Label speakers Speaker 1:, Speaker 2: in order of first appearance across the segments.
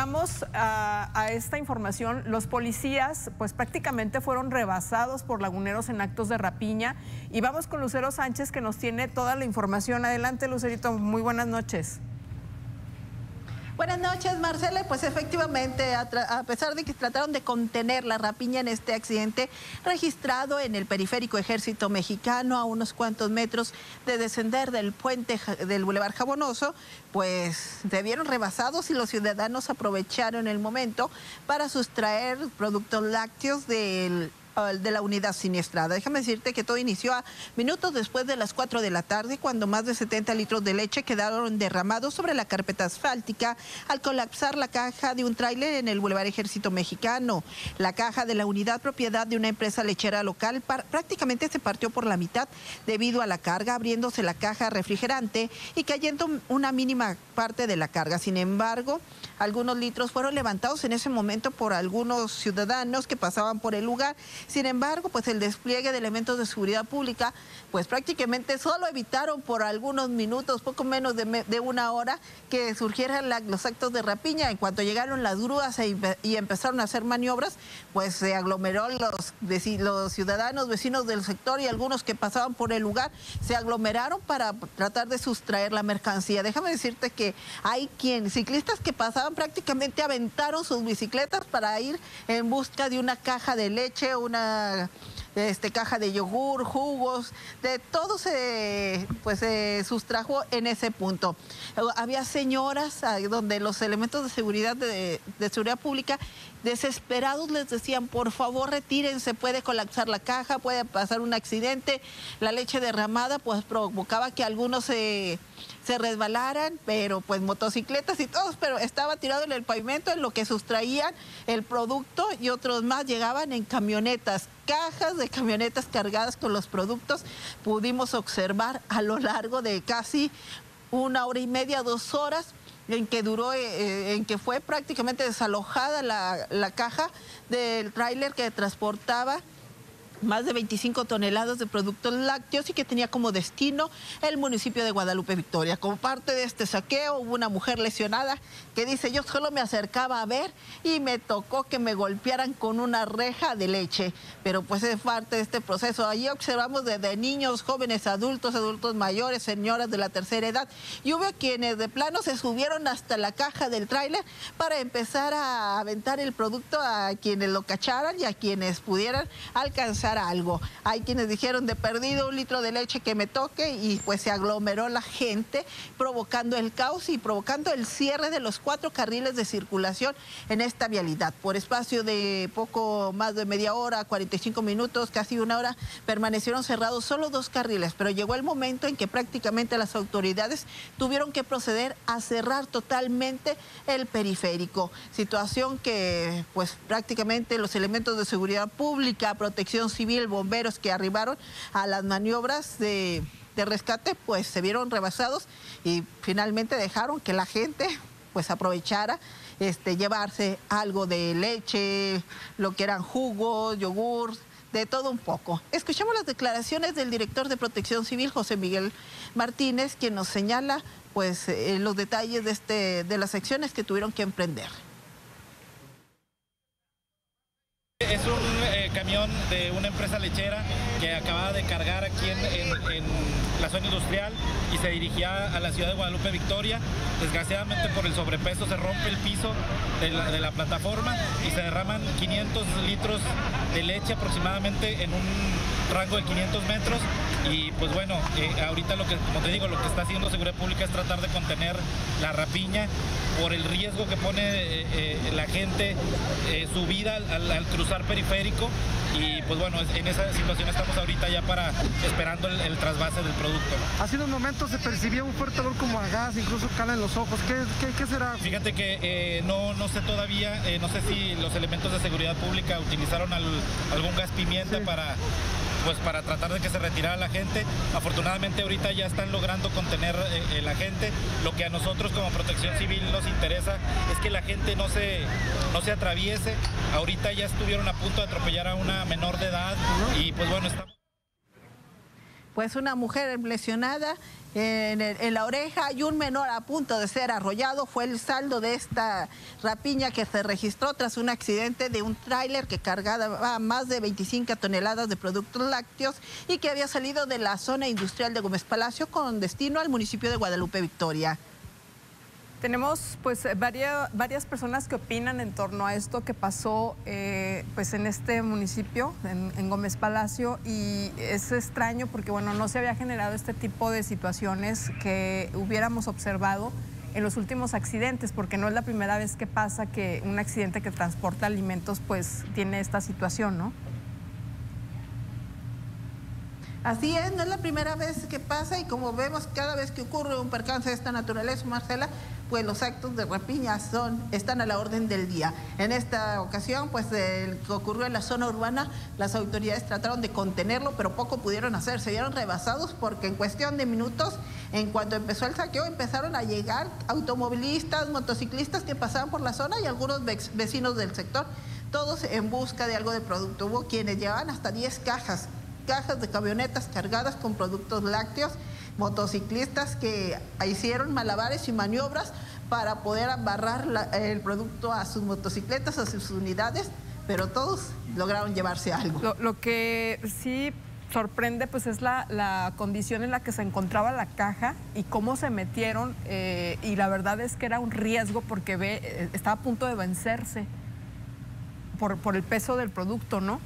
Speaker 1: vamos a esta información. Los policías pues prácticamente fueron rebasados por laguneros en actos de rapiña. Y vamos con Lucero Sánchez, que nos tiene toda la información. Adelante, Lucerito, muy buenas noches.
Speaker 2: Buenas noches, Marcela. Pues efectivamente, a pesar de que trataron de contener la rapiña en este accidente registrado en el periférico Ejército Mexicano, a unos cuantos metros de descender del puente del Boulevard Jabonoso, pues se vieron rebasados y los ciudadanos aprovecharon el momento para sustraer productos lácteos de la unidad siniestrada. Déjame decirte que todo inició a minutos después de las 4 de la tarde, cuando más de 70 litros de leche quedaron derramados sobre la carpeta asfáltica al colapsar la caja de un tráiler en el Boulevard Ejército Mexicano. La caja de la unidad, propiedad de una empresa lechera local, prácticamente se partió por la mitad debido a la carga, abriéndose la caja refrigerante y cayendo una mínima parte de la carga. Sin embargo, algunos litros fueron levantados en ese momento por algunos ciudadanos que pasaban por el lugar. Sin embargo, pues el despliegue de elementos de seguridad pública, pues prácticamente solo evitaron por algunos minutos, poco menos de una hora, que surgieran los actos de rapiña. En cuanto llegaron las grúas y empezaron a hacer maniobras, pues se aglomeró los ciudadanos, vecinos del sector y algunos que pasaban por el lugar, se aglomeraron para tratar de sustraer la mercancía. Déjame decirte que hay ciclistas que pasaban prácticamente aventaron sus bicicletas para ir en busca de una caja de leche, una caja de yogur, jugos, de todo se sustrajo en ese punto. Había señoras donde los elementos de seguridad seguridad pública desesperados les decían: por favor retírense, puede colapsar la caja, puede pasar un accidente. La leche derramada pues provocaba que algunos se resbalaran, pero pues motocicletas y todos, pero estaba tirado en el pavimento en lo que sustraían el producto, y otros más llegaban en camionetas, cajas de camionetas cargadas con los productos. Pudimos observar a lo largo de casi 1 hora y media, 2 horas, en que fue prácticamente desalojada la caja del tráiler que transportaba más de 25 toneladas de productos lácteos y que tenía como destino el municipio de Guadalupe Victoria. Como parte de este saqueo hubo una mujer lesionada que dice: yo solo me acercaba a ver y me tocó que me golpearan con una reja de leche. Pero pues es parte de este proceso. Allí observamos desde niños, jóvenes, adultos mayores, señoras de la tercera edad, y hubo quienes de plano se subieron hasta la caja del tráiler para empezar a aventar el producto a quienes lo cacharan y a quienes pudieran alcanzar algo. Hay quienes dijeron: de perdido 1 litro de leche que me toque, y pues se aglomeró la gente, provocando el caos y provocando el cierre de los 4 carriles de circulación en esta vialidad. Por espacio de poco más de media hora, 45 minutos, casi 1 hora, permanecieron cerrados solo 2 carriles, pero llegó el momento en que prácticamente las autoridades tuvieron que proceder a cerrar totalmente el periférico. Situación que pues prácticamente los elementos de seguridad pública, protección civil, bomberos que arribaron a las maniobras de rescate, pues se vieron rebasados y finalmente dejaron que la gente pues aprovechara llevarse algo de leche, lo que eran jugos, yogur, de todo un poco. Escuchemos las declaraciones del director de Protección Civil, José Miguel Martínez, quien nos señala pues los detalles de las acciones que tuvieron que emprender.
Speaker 3: Es un camión de una empresa lechera que acababa de cargar aquí en la zona industrial y se dirigía a la ciudad de Guadalupe Victoria. Desgraciadamente, por el sobrepeso, se rompe el piso de la plataforma y se derraman 500 litros de leche aproximadamente en un rango de 500 metros. Y pues bueno, ahorita como te digo, lo que está haciendo Seguridad Pública es tratar de contener la rapiña por el riesgo que pone la gente, su vida al cruzar periférico. Y pues bueno, en esa situación estamos ahorita ya esperando el trasvase del producto, ¿no?
Speaker 4: Hace unos momentos se percibía un fuerte olor como a gas, incluso cala en los ojos. ¿Qué será?
Speaker 3: Fíjate que no sé todavía, no sé si los elementos de seguridad pública utilizaron algún gas pimienta, sí, para tratar de que se retirara la gente. Afortunadamente ahorita ya están logrando contener la gente. Lo que a nosotros como Protección Civil nos interesa es que la gente no se atraviese. Ahorita ya estuvieron a punto de atropellar a una menor de edad y pues bueno, estamos...
Speaker 2: pues una mujer lesionada en la oreja y un menor a punto de ser arrollado fue el saldo de esta rapiña que se registró tras un accidente de un tráiler que cargaba más de 25 toneladas de productos lácteos y que había salido de la zona industrial de Gómez Palacio con destino al municipio de Guadalupe Victoria.
Speaker 1: Tenemos pues varias personas que opinan en torno a esto que pasó pues en este municipio, en Gómez Palacio, y es extraño porque bueno, no se había generado este tipo de situaciones que hubiéramos observado en los últimos accidentes, porque no es la primera vez que pasa que un accidente que transporta alimentos pues tiene esta situación, ¿no?
Speaker 2: Así es, no es la primera vez que pasa y como vemos cada vez que ocurre un percance de esta naturaleza, Marcela, pues los actos de rapiña están a la orden del día. En esta ocasión, pues el que ocurrió en la zona urbana, las autoridades trataron de contenerlo, pero poco pudieron hacer, se vieron rebasados porque en cuestión de minutos, en cuanto empezó el saqueo, empezaron a llegar automovilistas, motociclistas que pasaban por la zona y algunos vecinos del sector, todos en busca de algo de producto. Hubo quienes llevaban hasta 10 cajas de camionetas cargadas con productos lácteos, motociclistas que hicieron malabares y maniobras para poder amarrar el producto a sus motocicletas, a sus unidades, pero todos lograron llevarse algo.
Speaker 1: Lo que sí sorprende pues es la condición en la que se encontraba la caja y cómo se metieron, y la verdad es que era un riesgo porque estaba a punto de vencerse por el peso del producto, ¿no?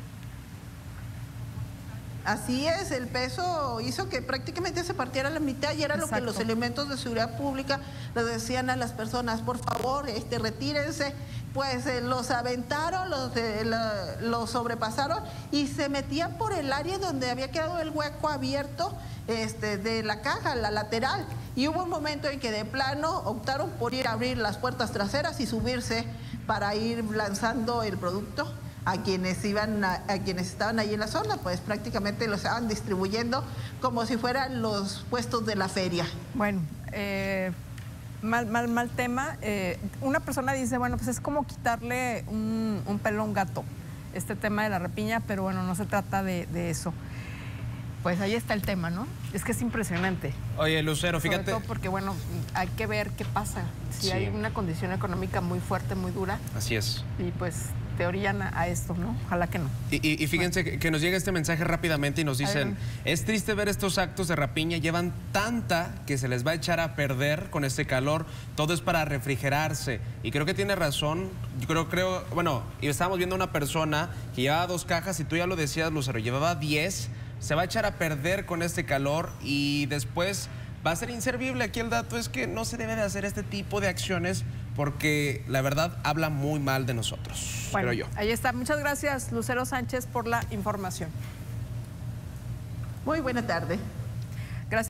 Speaker 2: Así es, el peso hizo que prácticamente se partiera a la mitad y era lo que los elementos de seguridad pública le decían a las personas, por favor, retírense. Pues los aventaron, los sobrepasaron y se metían por el área donde había quedado el hueco abierto de la caja, la lateral. Y hubo un momento en que de plano optaron por ir a abrir las puertas traseras y subirse para ir lanzando el producto a quienes estaban ahí en la zona, pues prácticamente los estaban distribuyendo como si fueran los puestos de la feria.
Speaker 1: Bueno, mal tema. Una persona dice, bueno, pues es como quitarle un pelo a un gato, este tema de la rapiña, pero bueno, no se trata de eso. Pues ahí está el tema, ¿no? Es que es impresionante.
Speaker 5: Oye, Lucero, fíjate.
Speaker 1: Sobre todo porque, bueno, hay que ver qué pasa. Si hay una condición económica muy fuerte, muy dura.
Speaker 5: Así es.
Speaker 1: Y pues te orillan a esto, ¿no? Ojalá que no.
Speaker 5: Y fíjense que nos llega este mensaje rápidamente y nos dicen, es triste ver estos actos de rapiña, llevan tanta que se les va a echar a perder con este calor, todo es para refrigerarse. Y creo que tiene razón, yo creo, bueno, y estábamos viendo una persona que llevaba 2 cajas y tú ya lo decías, Lucero, llevaba 10, se va a echar a perder con este calor y después va a ser inservible. Aquí el dato es que no se debe de hacer este tipo de acciones porque la verdad habla muy mal de nosotros,
Speaker 1: bueno,
Speaker 5: creo yo.
Speaker 1: Ahí está. Muchas gracias, Lucero Sánchez, por la información.
Speaker 2: Muy buena tarde.